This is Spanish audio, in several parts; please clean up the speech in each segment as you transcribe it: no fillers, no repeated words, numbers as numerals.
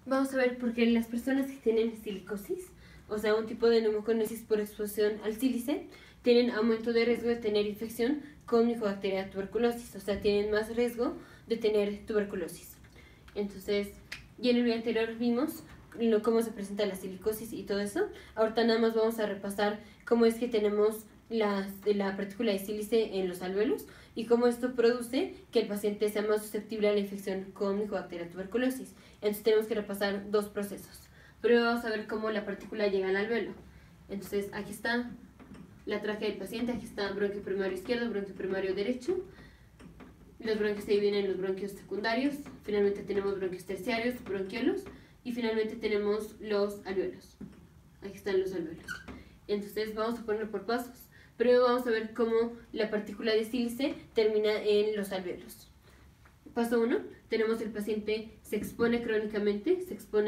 Vamos a ver por qué las personas que tienen silicosis, o sea, un tipo de neumoconesis por exposición al sílice, tienen aumento de riesgo de tener infección con Mycobacteria tuberculosis, o sea, tienen más riesgo de tener tuberculosis. Entonces, y en el video anterior vimos cómo se presenta la silicosis y todo eso. Ahorita nada más vamos a repasar cómo es que tenemos la partícula de sílice en los alvéolos y cómo esto produce que el paciente sea más susceptible a la infección con Mycobacteria tuberculosis. Entonces tenemos que repasar dos procesos. Primero vamos a ver cómo la partícula llega al alvéolo. Entonces aquí está la tráquea del paciente, aquí está bronquio primario izquierdo, bronquio primario derecho. Los bronquios se dividen en los bronquios secundarios, finalmente tenemos bronquios terciarios, bronquiolos, y finalmente tenemos los alvéolos. Aquí están los alvéolos. Entonces vamos a ponerlo por pasos. Primero vamos a ver cómo la partícula de sílice termina en los alvéolos. Paso 1, tenemos el paciente se expone crónicamente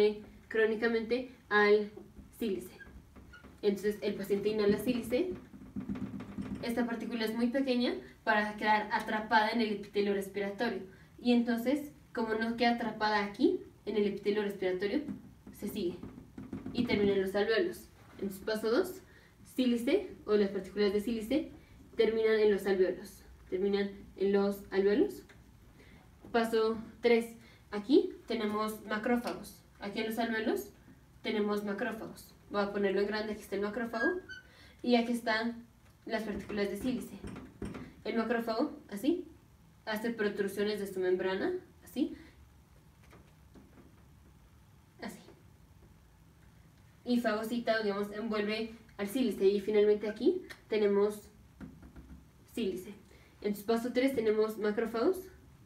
al sílice. Entonces el paciente inhala sílice. Esta partícula es muy pequeña para quedar atrapada en el epitelio respiratorio. Y entonces, como no queda atrapada aquí, en el epitelio respiratorio, se sigue y termina en los alvéolos. Entonces, paso 2, sílice o las partículas de sílice terminan en los alvéolos. Paso 3, aquí tenemos macrófagos. Aquí en los alvéolos tenemos macrófagos. Voy a ponerlo en grande, aquí está el macrófago. Y aquí están las partículas de sílice. El macrófago, así, hace protrusiones de su membrana, así. Y fagocita, digamos, envuelve al sílice. Y finalmente aquí tenemos sílice. Entonces, paso 3, tenemos macrófagos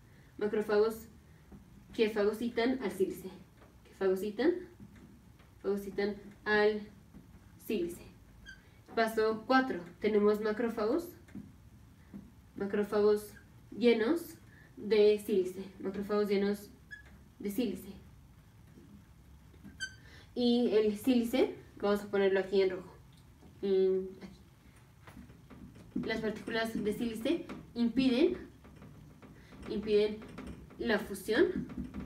que fagocitan al sílice. Fagocitan al sílice. Paso 4, tenemos macrófagos llenos de sílice. Y el sílice, vamos a ponerlo aquí en rojo. Aquí. Las partículas de sílice impiden la fusión.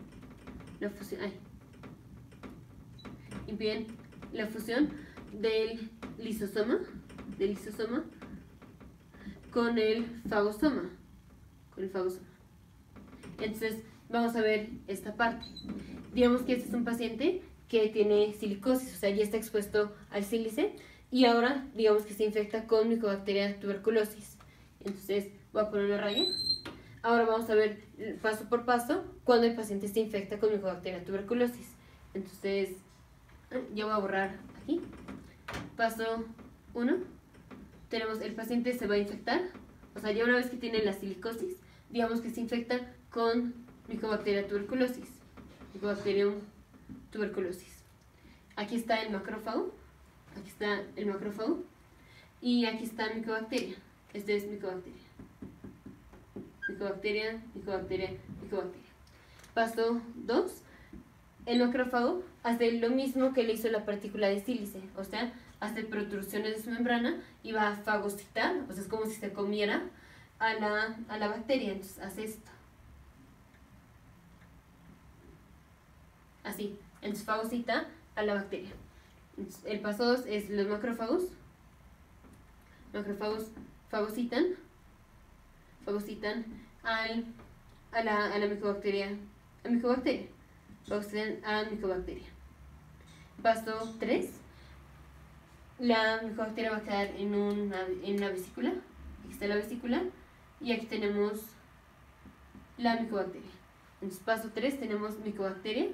Impiden la fusión del lisosoma con el fagosoma. Entonces, vamos a ver esta parte. Digamos que este es un paciente que tiene silicosis, o sea, ya está expuesto al sílice y ahora, digamos que se infecta con Mycobacteria tuberculosis. Entonces, voy a poner una raya. Ahora vamos a ver paso por paso cuando el paciente se infecta con Mycobacteria tuberculosis. Entonces, ya voy a borrar aquí. Paso 1, tenemos el paciente se va a infectar, o sea, ya una vez que tiene la silicosis, digamos que se infecta con Mycobacteria tuberculosis. Aquí está el macrófago, y aquí está Mycobacteria. Este es Mycobacteria. Paso 2, el macrófago hace lo mismo que le hizo la partícula de sílice, o sea, hace protrusiones de su membrana y va a fagocitar, o sea, es como si se comiera a la bacteria. Entonces hace esto. Así, entonces fagocita a la bacteria. Entonces, el paso 2 es los macrófagos fagocitan a la micobacteria. Fagocitan a la micobacteria. Paso 3, la micobacteria va a quedar en una vesícula. Aquí está la vesícula y aquí tenemos la micobacteria. Entonces, paso 3, tenemos micobacteria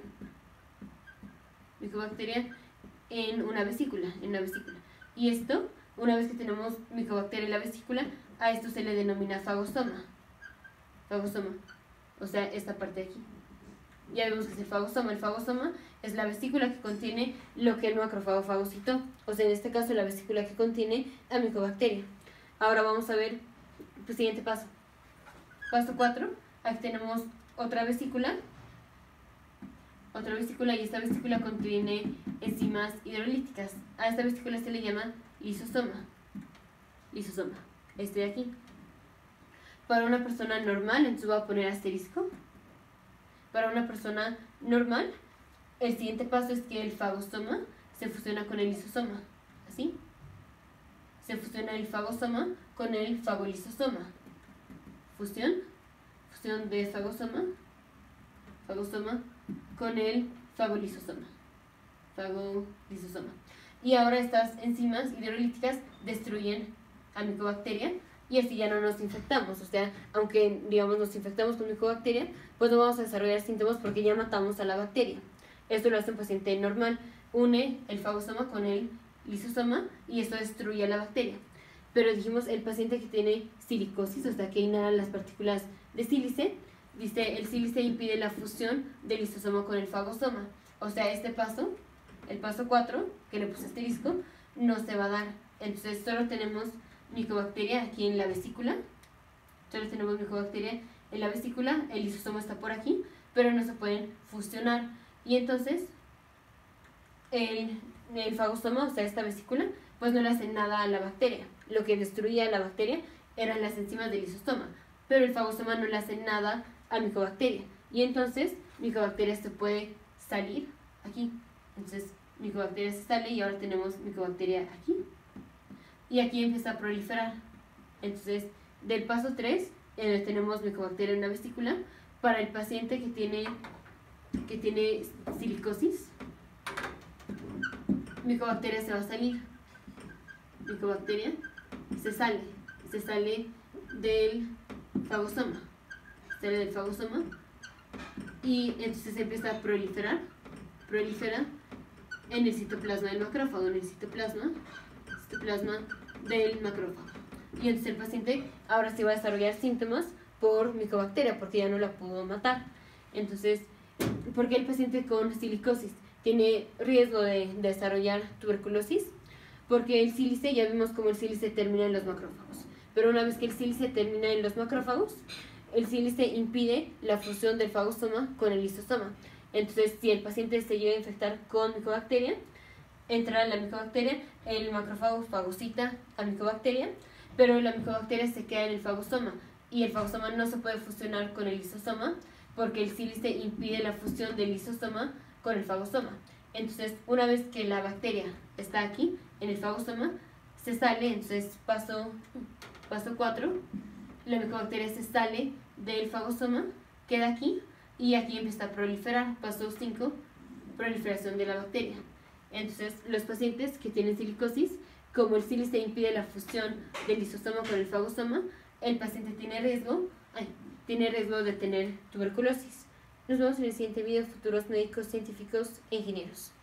en una vesícula. Y esto, una vez que tenemos micobacteria en la vesícula, a esto se le denomina fagosoma. O sea, esta parte de aquí. Ya vemos que es el fagosoma. El fagosoma es la vesícula que contiene lo que el macrófago fagocitó. O sea, en este caso, la vesícula que contiene a micobacteria. Ahora vamos a ver el siguiente paso. Paso 4, aquí tenemos otra vesícula y esta vesícula contiene enzimas hidrolíticas. A esta vesícula se le llama lisosoma. Este de aquí. Para una persona normal, entonces voy a poner asterisco. Para una persona normal, el siguiente paso es que el fagosoma se fusiona con el lisosoma, ¿así? Se fusiona el fagosoma con el fagolisosoma. Fusión de fagosoma con el fagolisosoma. Y ahora estas enzimas hidrolíticas destruyen a micobacteria y así ya no nos infectamos. O sea, aunque digamos nos infectamos con micobacteria, pues no vamos a desarrollar síntomas porque ya matamos a la bacteria. Esto lo hace un paciente normal. Une el fagosoma con el lisosoma y esto destruye a la bacteria. Pero dijimos el paciente que tiene silicosis, o sea que inhala las partículas de sílice, dice el sílice impide la fusión del lisosoma con el fagosoma. O sea, este paso, el paso 4, que le puse asterisco, no se va a dar. Entonces solo tenemos micobacteria aquí en la vesícula. Solo tenemos micobacteria en la vesícula, el lisosoma está por aquí, pero no se pueden fusionar. Y entonces el fagosoma, o sea, esta vesícula, pues no le hace nada a la bacteria. Lo que destruía a la bacteria eran las enzimas del lisosoma, pero el fagosoma no le hace nada a micobacteria. Y entonces micobacteria se puede salir aquí. Entonces micobacteria se sale y ahora tenemos micobacteria aquí. Y aquí empieza a proliferar. Entonces, del paso 3, tenemos micobacteria en la vesícula. Para el paciente que tiene silicosis, micobacteria se va a salir. Micobacteria se sale del fagosoma. Sale del fagosoma y entonces empieza a prolifera en el citoplasma del macrófago, en el citoplasma del macrófago. Y entonces el paciente ahora sí va a desarrollar síntomas por micobacteria porque ya no la pudo matar. Entonces, ¿por qué el paciente con silicosis tiene riesgo de desarrollar tuberculosis? Porque el sílice, ya vimos cómo el sílice termina en los macrófagos. Pero una vez que el sílice termina en los macrófagos, el sílice impide la fusión del fagosoma con el lisosoma. Entonces, si el paciente se llega a infectar con micobacteria, entra la micobacteria, el macrófago fagocita a micobacteria, pero la micobacteria se queda en el fagosoma y el fagosoma no se puede fusionar con el lisosoma porque el sílice impide la fusión del lisosoma con el fagosoma. Entonces, una vez que la bacteria está aquí, en el fagosoma, se sale, entonces paso 4, la micobacteria se sale del fagosoma, queda aquí, y aquí empieza a proliferar. Paso 5, proliferación de la bacteria. Entonces, los pacientes que tienen silicosis, como el sílice impide la fusión del lisosoma con el fagosoma, el paciente tiene riesgo de tener tuberculosis. Nos vemos en el siguiente video, futuros médicos, científicos e ingenieros.